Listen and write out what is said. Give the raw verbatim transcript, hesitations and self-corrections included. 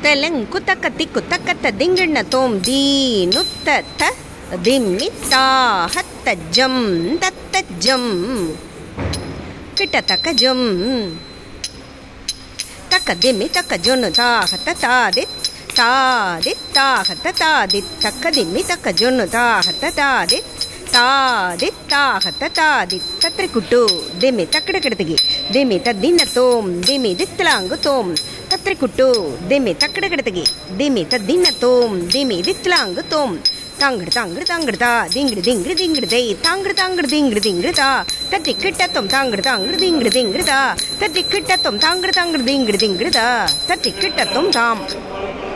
ತೆಲಂಕು ತಕ ತಿಕ್ಕು ತಕತ್ತ ದಿಂಗಿಣ್ಣ ತೋಂ ದೀನುತ್ತ ತ ದಿಮ್ಮಿತ್ತಾ ಹತ್ತ ಜಂ ದತ್ತ ಜಂ ಕಿಟ ತಕ ಜಂ ತಕ ದಿಮ್ಮಿ ತಕ ಜೊನು ತಾ ಹತ್ತ ತಾ ದಿತ್ ತಾ ದಿತ್ ತಾ ಹತ್ತ ತಾ ದಿತ್ ತಕ ದಿಮ್ಮಿ ತಕ ಜೊನು ತಾ ಹತ್ತ ತಾ ದಿತ್ ತಾ ದಿತ್ ತಾ ಹತ್ತ ತಾ ದಿತ್ ತತ್ರಿ ಕುಟ್ಟು ದಿಮ್ಮಿ ತಕ್ಕಡ ಕಿಡತಿಗಿ ದಿಮ್ಮಿ ತದ್ದಿನ ತೋಂ ದಿಮ್ಮಿ ದಿತ್ಲಾಂಗು ತೋಂ ತತ್ರಿ ಕುಟ್ಟು ದಿಮ್ಮಿ ತಕ್ಕಡ ಕಿಡತಿಗಿ ದಿಮ್ಮಿ ತದ್ದಿನ ತೋಂ ದಿಮ್ಮಿ ದಿತ್ಲಾಂಗು ತೋಂ தாங்கடு தாங்கடு தாங்கடுதா திங்கிடு திங்கிடு திங்கிடுதை தாங்கடு தாங்கடு திங்கிடு திங்கிடுதா தத்தி கிட்டத்தம் தாங்கடு தாங்கடு திங்கிடு திங்கிடுதா தத்தி கிட்டத்தம் தாங்கடு தாங்கடு திங்கிடு திங்கிடுதா தத்தி கிட்டத்தம் தாம்